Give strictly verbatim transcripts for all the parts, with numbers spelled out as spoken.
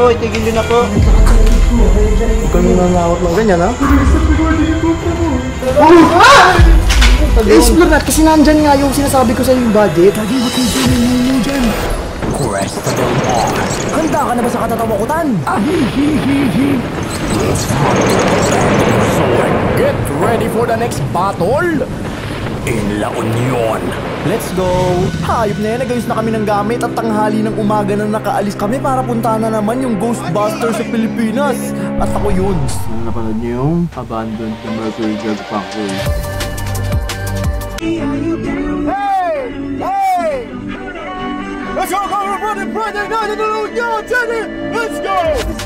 po, itigil nyo na po. Huwag kang nananakot ng ganyan, ha? I-explore natin kasi nandyan nga yung sinasabi ko sa yung budget. Lagi mo tigil nyo dyan. Cresta del Mar. Handa ka na ba sa katatawakutan? So get ready for the next battle in La Union. Let's go! Hayop na yan, nagayos na kami ng gamit at tanghali ng umaga na nakaalis kami para puntahan na naman yung Ghostbusters sa Pilipinas. At ako yun. Napanood niyo yung Abandoned the Mercury Drug Factory. Hey! Hey! Let's go! Go! Run it! Run it! Run it! Let's go!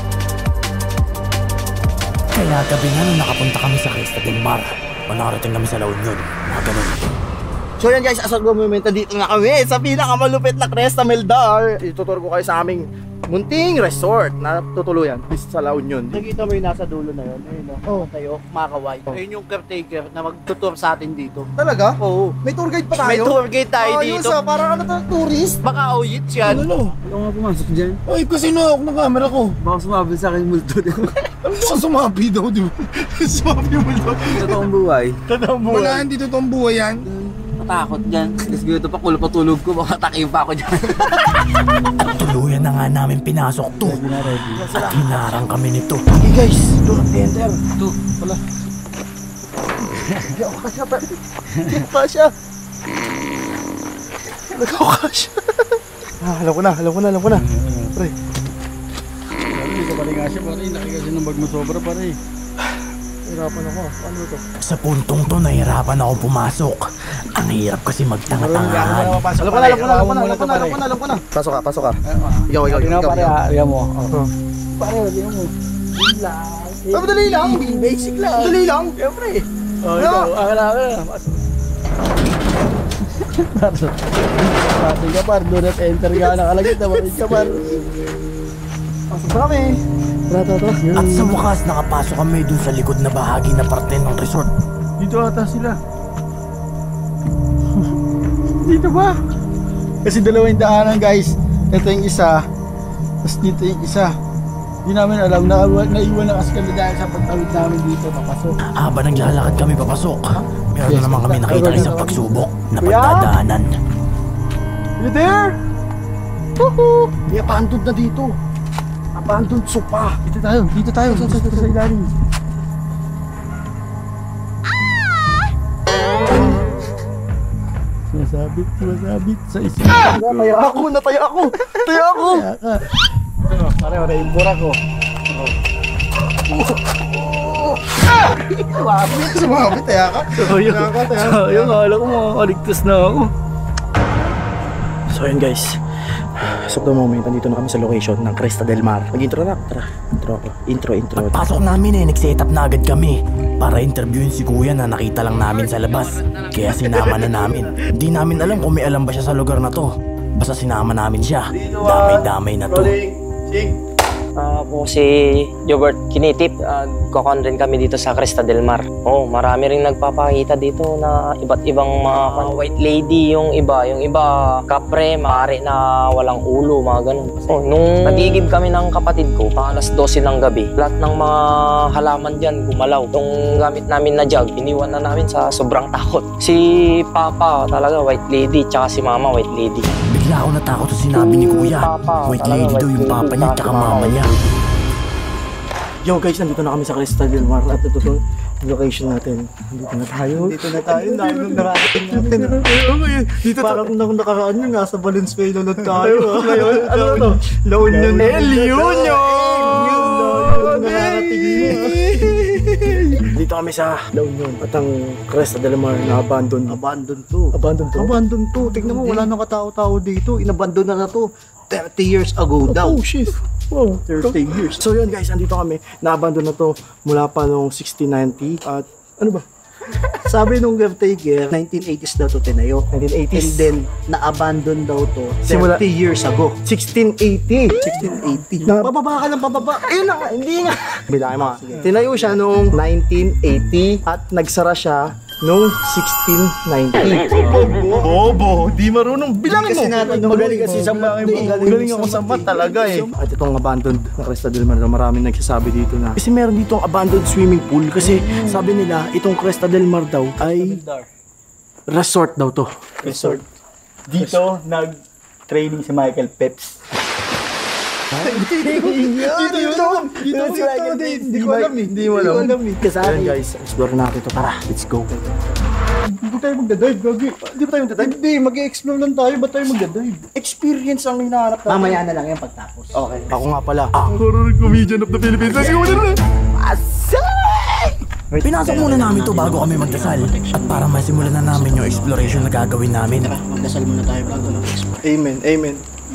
Kaya gabi nga nung nakapunta kami sa Cresta del Mar o nakarating kami sa La Union, mga ganun. So yan guys, asal ko momento dito na kami sa pinakamalupit na Cresta Meldar. Ituturo ko kayo sa aming munting resort na tutuluyan sa La Union. Nakita mo yung nasa dulo na yun? Ayun o, oh. Tayo, Makaway. Oh. Ayun yung caretaker na magtutur sa atin dito. Talaga? Oo. May tour guide pa tayo? May tour guide tayo oh, dito. Ayos, parang ano to, tourist? Baka oyits yan. Ano? Ano nga pumasok dyan? Ay, kasi na ako ng camera ko. Baka sumabi sa akin multo din. Ano baka sumabi daw, di ba? Sumabi yung multo. Totoong buhay. Totoong buhay. Wala, hindi totoong buhay yan. Matakot dyan. Kasi gito pa, kulo patulog ko, baka takin pa ako dyan. Tuluyan na nga namin pinasok to. At hinarang kami nito. Hey guys, do not enter. Ito, wala. Hindi ako kasya pa. Hindi ako kasya. Hindi ako kasya. Ah, alam ko na, alam ko na, alam ko na. Pre. Hindi ka pala nga siya, pare. Laki kasi ng bag mo sobra, pare. Hirapan ako. Ano ito? Sa puntong to, nahirapan ako pumasok. Ang hirap kasi magtanga-tangahan. Alam ko na, alam ko na, alam ko na, alam ko na, alam ko na, alam ko na. Pasok ka, pasok ka. Ikaw, ikaw, ikaw. Pare, ayaw mo. Pare, ayaw mo. Ay, madali lang. Basic lang. Madali lang. Siyempre. Oh, ikaw. Akala, akala. Pasok. Pasok ka, par. Do not enter ka. Nakalagit na marid ka, par. Pasok sa kami. Tara, tara, tara. At sa wakas, nakapasok kami dun sa likod na bahagi na parte ng resort. Dito ata sila. Dito ba? Kasi dalawang daanan, guys. Ito yung isa. Tapos dito yung isa. Hindi namin alam na naiwan na kasi kami dahil sa pagtawid namin dito papasok. Habang naglalakad kami papasok, meron na naman kami nakita isang pagsubok na pagdadaanan. You there? Woohoo! May abandoned na dito. Abandoned sopa. Dito tayo, dito tayo. Sa, sa, sa, sa ilalim. Sumasabit, sumasabit sa isip. Nataya ako, nataya ako. Nataya ako. Nataya ka. Ito, pareho na yung burak ko. Sumabit, sumabit, taya ka. Sayang, sayang. Akala ko makakaligtas na ako. So yun guys, as of the moment, nandito na kami sa location ng Cresta del Mar. Mag-intro na, tara. Intro ako. Intro, intro. Pagpasok namin eh, nag-set up na agad kami para interviewin si kuya na nakita lang namin sa labas. Kaya sinama na namin. Di namin alam kung may alam ba siya sa lugar na to. Basta sinama namin siya. Damay-damay na to. Uh, ako si Jobert Kinitip. Uh, Kokon rin kami dito sa Cresta del Mar. Oh, marami rin nagpapakita dito na iba't ibang mga uh, white lady yung iba. Yung iba kapre, maaari na walang ulo, mga ganun. Oh, nung nagigib kami ng kapatid ko, pang alas dose ng gabi, lahat ng mga halaman dyan gumalaw. Itong gamit namin na jug, iniwan na namin sa sobrang takot. Si Papa talaga white lady, tsaka si Mama white lady. Bigla ako natakot sa sinabi ni kuya. White lady daw yung papa niya tsaka mama niya. Yo guys, nandito na kami sa Cresta del Mar at ito to location natin. Nandito na tayo. Dito na tayo. Dami nung narating natin. Dito parang nung nakaraan nyo nga sa Valenzuela na tayo. Ngayon, ano to? La Union. El Union! Dito kami sa La Union at ang Cresta del Mar na abandon. Abandon to. Abandon to? Abandon to. Tignan mo, wala nang katao-tao dito. Inabandon na na to. thirty years ago daw. Oh, shit. Wow, thirty years. So yun guys, andito kami. Na-abandon na to mula pa noong sixteen ninety. At ano ba? Sabi nung caretaker, nineteen eighties daw to tinayo. nineteen eighties. And then, na-abandon daw to Simula thirty years ago. sixteen eighty. sixteen eighty. Na, pababa ka lang, pababa. Ayun na, hindi nga. Bilangin mo. Tinayo siya noong nineteen eighty at nagsara siya noong sixteen ninety. Bobo, di marunong bilangin Kasi natin magaling kasi sa math. Magaling ako sa math talaga eh. At itong abandoned na Cresta del Mar, maraming nagsasabi dito na kasi meron dito ang abandoned swimming pool kasi sabi nila itong Cresta del Mar daw ay resort daw to. Resort. Dito nag-training si Michael Phelps. Dito yun! Dito si Michael Phelps. Hindi ko alam eh. Hindi mo alam. Ayan guys, explore natin to. Tara, let's go. Hindi tayo magdadive, gagi. Hindi ba tayo magdadive? Hindi, mag-explore lang tayo. Ba't tayo magdadive? Experience ang hinahanap natin. Mamaya na lang yan pagtapos. Okay. Ako nga pala. Ah, Horror comedian of the Philippines. Let's go na! Pinasok muna namin to bago kami magdasal. At para masimulan na namin yung exploration na gagawin namin. Magdasal muna tayo bago mag-explore. amen, amen.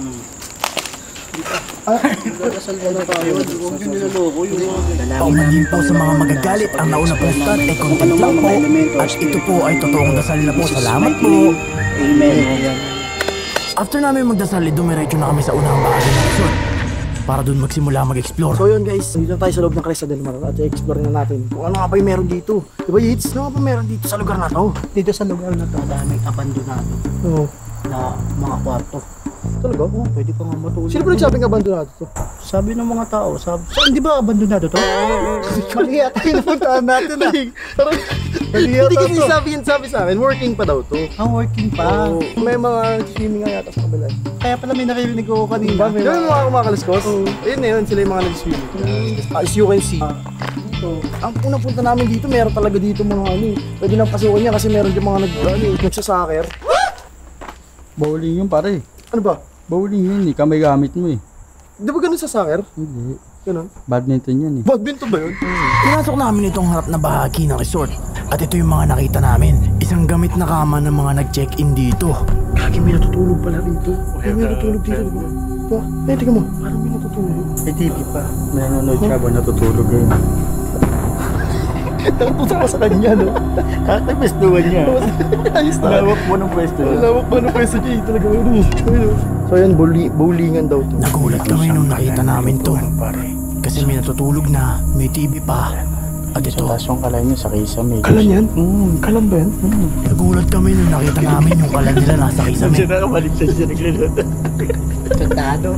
Magdasal muna tayo. Huwag yung nilaloko yung mga... Pauman din po sa mga magagalit, ang nauna po start ay content lang po. At ito po ay totoong dasal na po. Salamat po. Amen. After namin magdasal, dumiretso na kami sa unang bahagi ng resort para dun magsimula mag-explore. So yun guys, dito na tayo sa loob ng Cresta del Mar at i-explore na natin kung ano nga ba yung meron dito. Diba Yits? Ano nga ba meron dito sa lugar na to? Dito sa lugar na to, daming abandonado Oo. na mga kwarto. Talaga? Oo, pwede ka nga matulog. Sino ba nagsabing abandonado to? Sabi ng mga tao, sabi, so, hindi ba abandonado to? Mali yata yung napuntahan natin ah. Parang, hindi kasi sabi yan sabi sa amin, working pa daw to. Ang working pa. Oo. May mga swimming nga yata sa kabila. Kaya pala may nakirinig ko kanina. Diba? Yung mga kumakaliskos? Ayun na yun, sila yung mga nag-swimming. As you can see. So, ang unang punta namin dito, meron talaga dito mga ano eh. Pwede nang pasukan niya kasi meron yung mga nag, ano, eh, nagsasoccer. Bowling yun pare. Ano ba? Bowling yun eh, kamay gamit mo eh. Di ba ganun sa soccer? Hindi. Ganun? Badminton yan eh. Badminton ba yun? Pinasok namin itong harap na bahagi ng resort. At ito yung mga nakita namin. Isang gamit na kama ng mga nag-check-in dito. Kaki, may natutulog pala rito. May natutulog dito, di ba? Ba? Eh, tingnan mo. Parang may natutulog. May T V pa. May nanonood siya ba natutulog eh. Nakutusok ko sa kanya, no? Kahit may pwestuhan niya. Ayos na. Lawak mo ng pwesto niya. Lawak ba ng pwesto niya? Talaga, ano? Ano? So, yan, bowli- bowlingan daw to. Nagulat kami nung nakita namin to. Kasi may natutulog na, may T V pa. At ito, Taas yung kalay niya sa kisame. Kalan yan? Mm. Kalan ba yan? Mm. nagulat kami nung nakita namin yung kalan nila nasa kisame. Siya nakabaliktad siya naglilot. Tandado.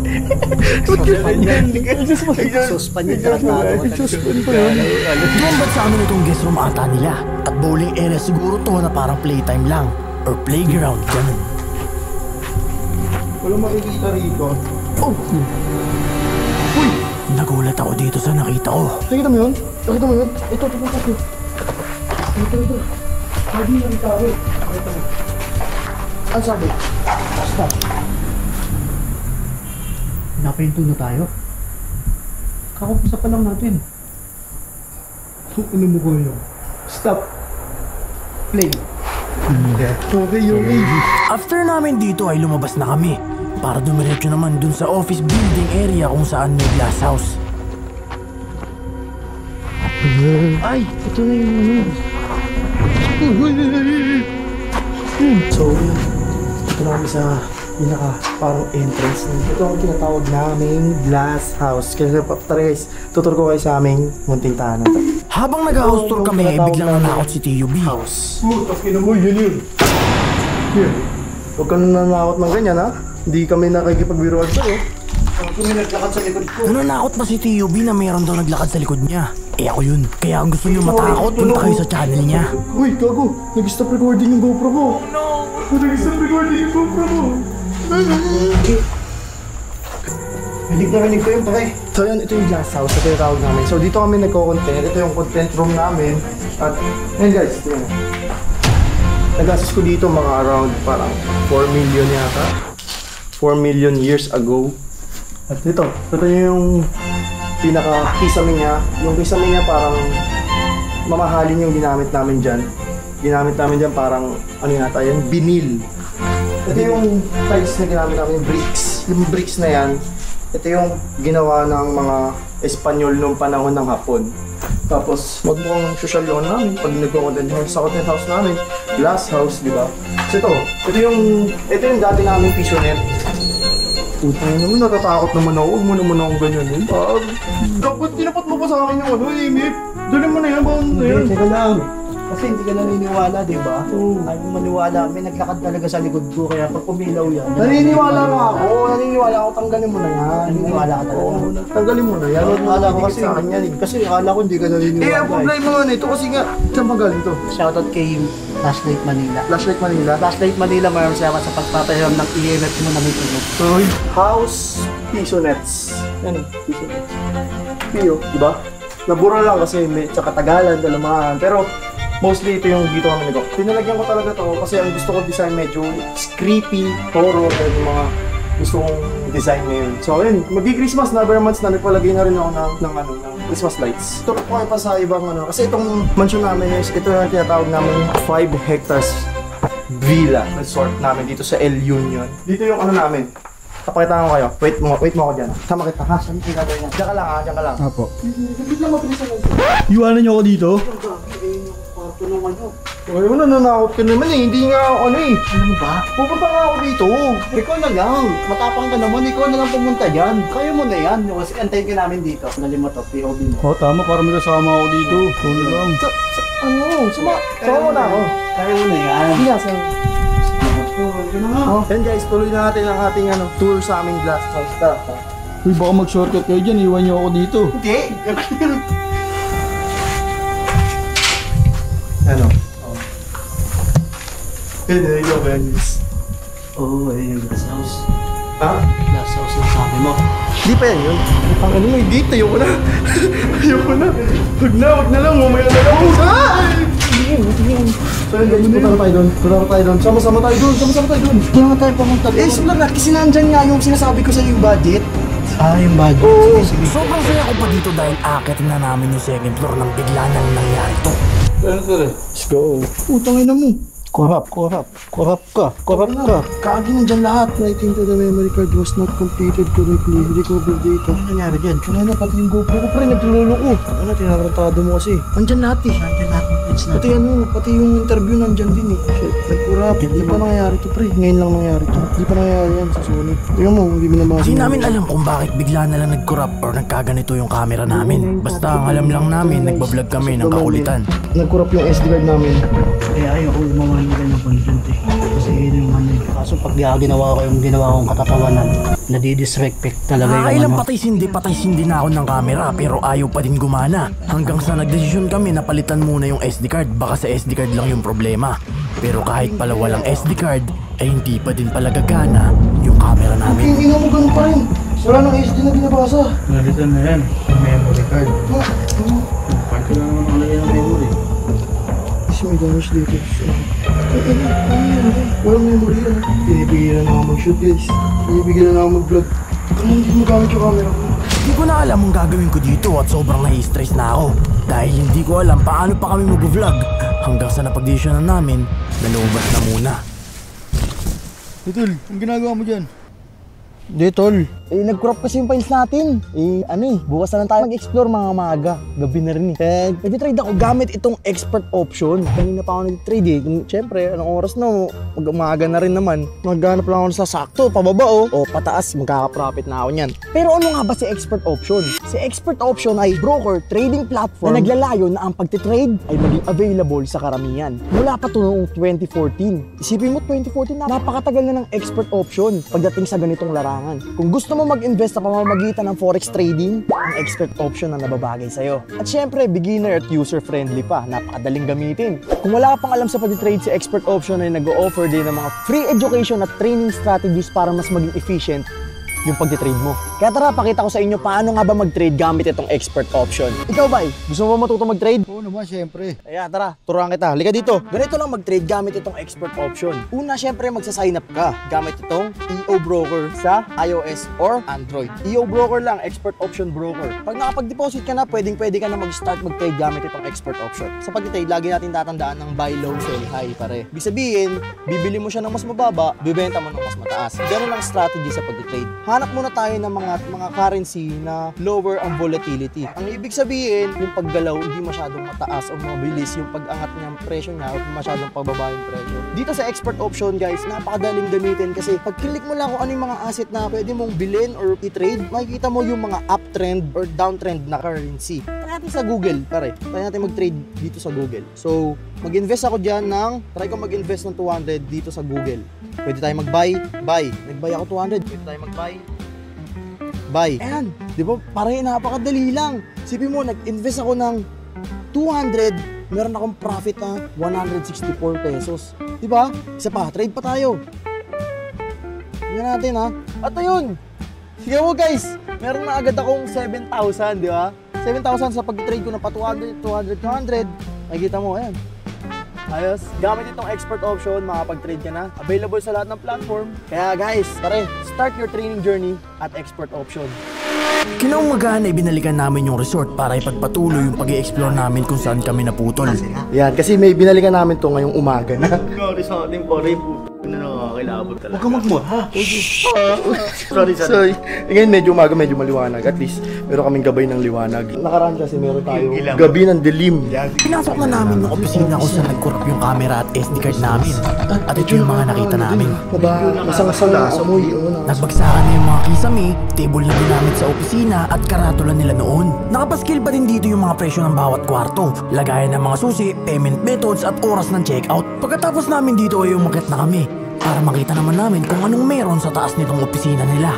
Suspan niya tratado. Suspan pa yan. Lumabad sa amin itong guest room ata nila. At bowling area siguro to na parang playtime lang. Or playground, ganun. Wala makikita rito. Oh! Uy! Nagulat ako dito sa nakita ko. Nakita mo yun? Nakita mo yun? Ito, ito, ito, ito. Ito, ito. Sabi ng tao. Nakita mo. Ano sabi? Stop. Napinto na tayo. Kakumpisa pa lang natin. Ano mo ko yun? Stop. Play. Okay, okay. After namin dito ay lumabas na kami. Para dumiretso naman dun sa office building area kung saan may glass house. Ay, ito na yung ano. So, yun. Ito na kami sa pinaka parang entrance. Ito ang tinatawag naming glass house. Kaya tara guys, tutur ko kayo sa aming munting tahanan. Habang nag-house tour kami, eh, biglang nanakot si T U B. House. Oh, tapos mo, yun yun. Here. Huwag ka na nanakot ng ganyan ha. Hindi kami nakikipagbiruan sa'yo. Kung may naglakad sa likod ko. Nanakot pa si T U B na mayroon daw naglakad sa likod niya. Eh ako yun. Kaya kung gusto niyo matakot, punta kayo sa channel niya. Uy, gago! Nag-stop recording yung GoPro ko! Oh no! Nag-stop recording yung GoPro ko! Hilig na rinig ko yung pare. So yan, ito yung glass house na tinatawag namin. So dito kami nagko-content. Ito yung content room namin. At, ayun guys, tingnan mo. Nagastos ko dito mga around parang four million yata. four million years ago. At ito, ito yung pinaka-kisame niya. Yung kisame niya parang mamahalin yung ginamit namin dyan. Ginamit namin dyan parang, ano yata yan, binil. Ito yung tiles na ginamit namin, yung bricks. Yung bricks na yan, ito yung ginawa ng mga Espanyol noong panahon ng Hapon. Tapos, magmukhang social yun namin pag nagko-content sa content house namin. Glass house, di ba? So ito, ito yung, ito yung dati namin pisonet. Puta naman, natatakot naman ako. Huwag mo naman akong ganyan yun. Ah, dapat tinapat mo pa sa akin yung ano, imip. Dali mo na yan, baka ano na yan. Teka lang. Kasi hindi ka naniniwala, di ba? Oo. Ayaw mo maniwala. May naglakad talaga sa likod ko, kaya pag umilaw yan. Naniniwala nga ako. Naniniwala ako. Tanggalin mo na yan. Naniniwala ka talaga. Oo, tanggalin mo na yan. Naniniwala ko kasi sa kanya. Kasi akala ko hindi ka naniniwala. Eh, ang problema nga nito kasi nga, saan magaling to? Shoutout kay Flashlight Manila. Flashlight Manila? Flashlight Manila, mayroon siya sa pagpapahiram ng E M F mo na may tunog. Uy, House Piso Nets. Ano? Piso Nets. Pio, di ba? Nabura lang kasi may sa katagalan, dalamahan. Pero mostly ito yung dito kami nito. Pinalagyan ko talaga to kasi ang gusto ko design medyo creepy, horror, at yung mga gusto kong design ngayon. So ayun, magi-Christmas na, every months na nagpalagay na rin ako ng, ng, ano, ng Christmas lights. Ito ko pa sa ibang ano, kasi itong mansion namin is, ito yung tinatawag namin five hectares villa resort namin dito sa El Union. Dito yung ano namin. Papakita ko kayo. Wait mo, wait mo ako dyan. Sama kita, ha? Saan yung gagawin niya? Diyan ka lang, ha? Diyan ka lang. Apo. Bigla mabilis lang. Iwanan niyo ako dito? Kwarto ng ano. Ay, ano, nanakot ka naman eh. Hindi nga ako ano eh. Alam mo ba? Pupunta nga ako dito. Ikaw na lang. Matapang ka naman. Ikaw na lang pumunta dyan. Kaya mo na yan. Kasi antayin ka namin dito. Nalim mo to, P O V mo. Oo, tama. Para may kasama ako dito. Ano lang. Sa, sa, ano? Sama, sama mo na ako. Kaya mo na yan. Hindi nga, sama. Oh, yan guys, tuloy na natin ang ating ano, tour sa aming glass house. Tara, tara. Uy, baka mag-shortcut kayo dyan. Iwan niyo ako dito. Hindi. Ano? Oh. Hey, go, Venice. Oo, oh, eh, yung glass house. Ha? Glass house na sabi mo. Di pa yan yun. Ang ano mo, hindi. Ayoko na. Ayoko na. Huwag na, huwag na lang. Mamaya na lang. Ay! Tingin, tingin. So yun guys, punta na tayo doon. Punta na tayo doon. Sama-sama tayo doon. Sama-sama tayo doon. Hindi nga tayo pumunta doon. Eh, explore na. Kasi nandyan nga yung sinasabi ko sa yung budget. Ah, yung budget. Oo. Sige, sige. Sobrang saya ko pa dito dahil akitin na namin yung second floor nang bigla nang nangyari to. Let's go. Utangin na mo. Corrupt, corrupt. Corrupt ka. Corrupt ka. Kaagi nandyan lahat. Writing to the memory card was not completed correctly. Recover data. Ano nangyari dyan? Kanina pati yung GoPro ko pa rin nagtulolo ko. Ano, tinarantado mo kasi. Nandyan lahat eh. Nandiyan natin page Pati natin. ano, pati yung interview nandyan din eh. Shit, nagkurap. Hindi pa nangyayari to pre. Ngayon lang nangyari to. Hindi pa nangyayari yan sa Sony. Tingnan mo, hindi mo nabasa. Di namin alam kung bakit bigla na lang nag-corrupt or nagkaganito yung camera namin. Basta ang alam lang namin, nagbablog kami ng kakulitan. Nagkurap yung S D card namin. Kaya ayoko gumawa ng ganyan content eh. Kasi yun yung ano eh. Kaso pag di ako ginawa ko yung ginawa kong katatawanan, nadidisrespect talaga yung Nakakailang ano. patay sindi patay sindi na ako ng camera pero ayaw pa din gumana. Hanggang sa nagdesisyon kami na palitan muna yung S D card, baka sa S D card lang yung problema. Pero kahit pala walang S D card, ay hindi pa din pala gagana yung camera namin. Hindi nga mo ganun pa rin. Wala nang S D na binabasa. Nalitan na yan. Memory card. Ah, ano? Part ka lang naman nakalagay ng memory. Kasi may damage dito. Ay, ay, ay, ay. Walang memory yan. Pinibigyan na ako mag-shoot guys. Pinibigyan na ako mag-vlog. Ano hindi mo gamit yung camera ko? Hindi ko na alam ang gagawin ko dito at sobrang nai-stress na ako. Dahil hindi ko alam paano pa kami mag-vlog. Hanggang sa napag-desisyonan namin, nalubas na muna. Tol, ang ginagawa mo dyan? Hindi tol. Eh, nag-crop kasi yung files natin. Eh, ano eh, bukas na lang tayo mag-explore mga maga. Gabi na rin eh. Kaya, nag-trade ako gamit itong expert option. Kanina pa ako nag-trade eh. Kung, siyempre, anong oras na, mag-umaga na rin naman. Maghanap lang ako sa sakto, pababa oh. O, pataas, magkaka-profit na ako niyan. Pero ano nga ba si expert option? Si expert option ay broker trading platform na naglalayo na ang pagtitrade ay maging available sa karamihan. Mula pa to noong twenty fourteen. Isipin mo, twenty fourteen na, napakatagal na ng expert option pagdating sa ganitong larangan. Kung gusto mo mag-invest sa pamamagitan ng forex trading, ang expert option ang nababagay sa'yo. At syempre, beginner at user-friendly pa, napakadaling gamitin. Kung wala ka pang alam sa pag-trade, si expert option ay nag-o-offer din ng mga free education at training strategies para mas maging efficient yung pag-trade mo. Kaya tara, pakita ko sa inyo paano nga ba mag-trade gamit itong expert option. Ikaw ba, gusto mo matuto mag-trade? Oo naman, syempre. Ayan, tara, turuan kita. Halika dito. Ganito lang mag-trade gamit itong expert option. Una, syempre, magsa-sign up ka gamit itong E O Broker sa iOS or Android. E O Broker lang, expert option broker. Pag nakapag-deposit ka na, pwedeng-pwede ka na mag-start mag-trade gamit itong expert option. Sa pag-trade, lagi natin tatandaan ng buy low, sell high, pare. Ibig sabihin, bibili mo siya ng mas mababa, bibenta mo ng mas mataas. Ganun ang strategy sa pag-trade. Hanap muna tayo ng mga mga currency na lower ang volatility. Ang ibig sabihin, yung paggalaw hindi masyadong mataas o mabilis yung pag-angat niya ng presyo niya o masyadong pababa yung presyo. Dito sa expert option guys, napakadaling gamitin kasi pag click mo lang kung ano yung mga asset na pwede mong bilhin or i-trade, makikita mo yung mga uptrend or downtrend na currency. Try natin sa Google, pare. Try natin mag-trade dito sa Google. So, mag-invest ako dyan ng, try ko mag-invest ng two hundred dito sa Google. Pwede tayo mag-buy, buy. Nag-buy ako two hundred. Pwede tayo mag-buy, buy. Ayan, di ba? Pare, napakadali lang. Sipin mo, nag-invest ako ng two hundred, meron akong profit na one hundred sixty-four pesos. Di ba? Isa pa, trade pa tayo. Tingnan natin ha. At ayun, sige mo guys, meron na agad akong seven thousand, di ba? seven thousand sa pag-trade ko na pa two hundred, two hundred, two hundred. Nakikita mo, ayan. Ayos. Gamit itong expert option, makapag-trade ka na. Available sa lahat ng platform. Kaya guys, tara, start your training journey at expert option. Kinaumagahan ay binalikan namin yung resort para ipagpatuloy yung pag-i-explore namin kung saan kami naputol. Yan, kasi may binalikan namin to ngayong umaga na. Sorry sa ating pare, puto na nakakilabot talaga. Huwag ka magmura. Sorry, sorry. Ngayon medyo umaga, medyo maliwanag. At least, meron kaming gabay ng liwanag. Nakaraan kasi meron tayo gabi ng dilim. Pinasok na namin yung opisina kung saan nag-corrupt yung camera at S D card namin. At ito yung mga nakita namin. Diba? Masang-asang na amoy. Nagbagsakan na yung mga kisame, table na ginamit sa opisina at karatula nila noon. Nakapaskil pa din dito yung mga presyo ng bawat kwarto, lagayan ng mga susi, payment methods at oras ng checkout. Pagkatapos namin dito ay umakyat na kami para makita naman namin kung anong meron sa taas nitong opisina nila.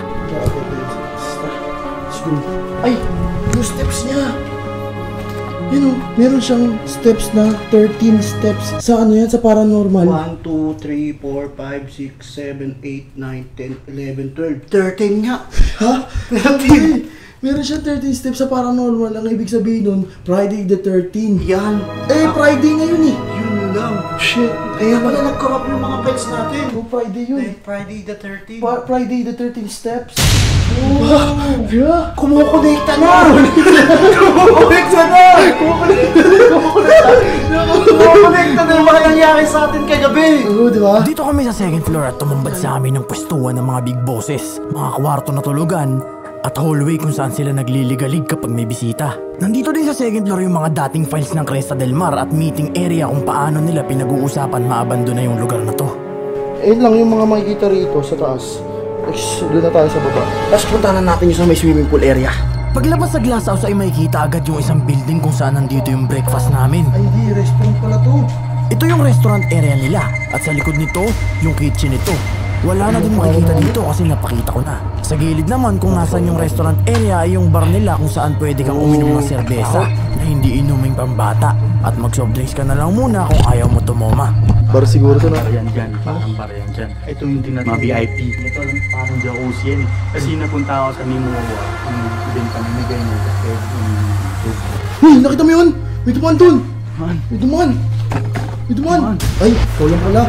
Ay, yung steps niya. Yun o, meron siyang steps na thirteen steps. Sa ano yan? Sa paranormal? one, two, three, four, five, six, seven, eight, nine, ten, eleven, twelve, thirteen nga! Ha? thirteen? Meron siyang thirteen steps sa paranormal. Ang ibig sabihin nun, Friday the thirteenth. Yan! Eh, Friday ngayon eh! Yun lang! Shit! Kaya pala nag-corrupt yung mga pets natin. Oh, Friday yun. Eh, Friday the thirteenth. Pa Friday the thirteenth steps. Oh! Yeah! Kumukonekta na! Kumukonekta na! Kumukonekta na yung mga nangyari sa atin kagabi! Oo, di ba? Dito kami sa second floor at tumambad sa amin ng pwestuhan ng mga big bosses, mga kwarto na tulugan, at hallway kung saan sila nagliligalig kapag may bisita. Nandito din sa second floor yung mga dating files ng Cresta del Mar at meeting area kung paano nila pinag-uusapan maabandon na yung lugar na to. Ayun lang yung mga makikita rito sa taas. Doon na tayo sa baba. Tapos punta na natin yung sa may swimming pool area. Paglabas sa glass house ay makikita agad yung isang building kung saan nandito yung breakfast namin. Ay di, restaurant pala to. Ito yung restaurant area nila at sa likod nito, yung kitchen nito. Wala na din makikita dito kasi napakita ko na. Sa gilid naman kung nasan yung restaurant area ay yung bar nila kung saan pwede kang uminom ng serbesa na hindi inuming pambata. At mag-soft drinks ka na lang muna kung ayaw mo tumoma. Bar siguro to na. Bar yan dyan, parang bar yan dyan. Ito yung tinatawag mga V I P. Ito lang parang jacuzzi yan. Kasi napunta ako sa Mimoa, ang event kami na ganyan. Kasi Uy, nakita mo yun? May dumaan dun! Man. May dumaan! May dumaan! Ay, ikaw lang pala.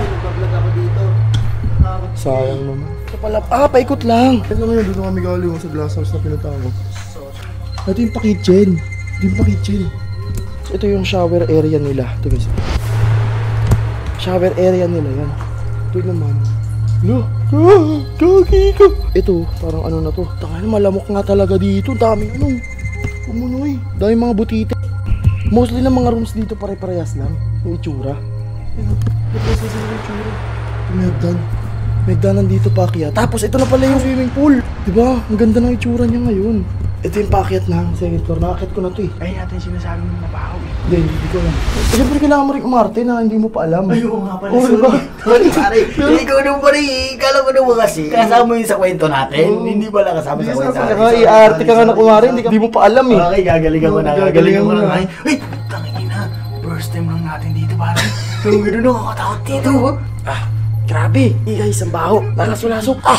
Sayang naman. Ito pala, ah, paikot lang. Ito ngayon, doon kami galing sa glass house na pinunta ko. Ito yung pa-kitchen. Ito yung pa-kitchen. Ito yung shower area nila. Ito guys. Shower area nila yan. Ito naman. Lo, kaki ko. Ito, parang ano na to. Tangay, malamok nga talaga dito. Daming ano. Kumunoy. Daming mga butite. Mostly ng mga rooms dito pare-parehas lang. Yung itsura. Ano? Pare-parehas lang yung itsura. Tumagdan. Nagdanan dito pakyat. Tapos ito na pala yung swimming pool. Diba? Ang ganda ng itsura niya ngayon. Ito yung pakyat lang. Second floor. Nakakit ko na to eh. ay natin sinasabi mo mabaho eh. Hindi, hindi ko alam. Eh, siyempre kailangan mo rin umarte na hindi mo pa alam. Ay, oo nga pala. Oo, Sorry. diba? Sorry pare. Ikaw naman pare. Kala ko naman kasi. Kasama mo yun sa kwento natin. Hindi pala kasama sa kwento natin. Saka i-arte ka nga na kumari. Hindi, ka, hindi mo pa alam eh. Okay, gagalingan ko na. Gagalingan ko na. na. Ay, tangin na. First time lang natin dito pare. Kung gano'n nakakatakot dito. Ah, grabe. Iyay, isang baho. Lakas-lasok. Ah!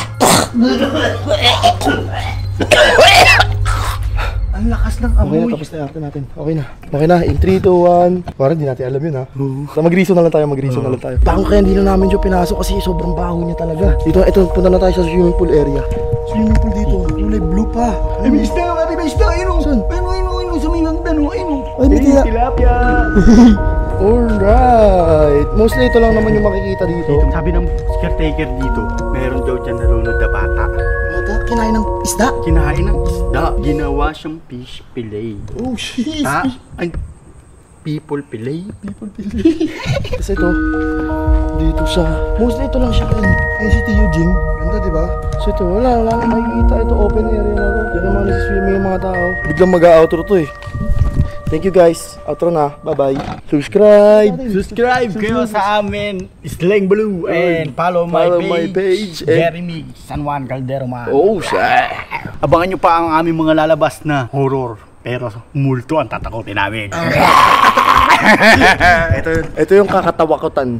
Ang lakas ng Okay amoy. na, tapos na yung arte natin. Okay na. Okay na, in three, two, one. Parang hindi natin alam yun ha. So, mag-reason na lang tayo, mag-reason na lang tayo. Bakit kaya hindi na namin yung pinasok kasi sobrang baho niya talaga. Dito, ito, punta na tayo sa swimming pool area. Swimming pool dito, kulay blue pa. Ay, may isda nga, may isda. Ayun o. Saan? Ayun o, ayun o, ayun o. Sa may hagdan o. Ayun o. Ay, may tila. Tilapia. Alright. Mostly ito lang naman yung makikita dito. Sabi ng caretaker dito, meron daw dyan nalunod na bata. Bata, kinain ng isda. Kinain ng isda. Ginawa siyang fish fillet. Oh, shit. Ha? Ay, People Play. People Play. Kasi ito, dito sa, mostly ito lang siya kain. N C T U Gym. Ganda, di ba? So ito, wala, wala nang makikita. Ito, open area na to. Diyan naman nagsiswimming yung mga tao. Biglang mag-outro to eh. Thank you guys. Outro na. Bye-bye. Subscribe. Subscribe kayo sa amin, Slang Blue, and follow my Follow page, my page, and- Jeremy San Juan Caldero man. Oh, shit. Abangan nyo pa ang aming mga lalabas na horror, pero multo ang tatakotin namin. ito, ito yung kakatawakutan.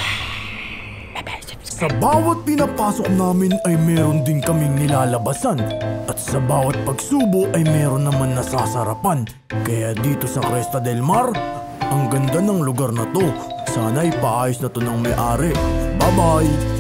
Sa bawat pinapasok namin ay meron din kaming nilalabasan. At sa bawat pagsubo ay meron naman nasasarapan. Kaya dito sa Cresta del Mar, ang ganda ng lugar na to. Sana'y paayos na to ng may-ari. Bye-bye!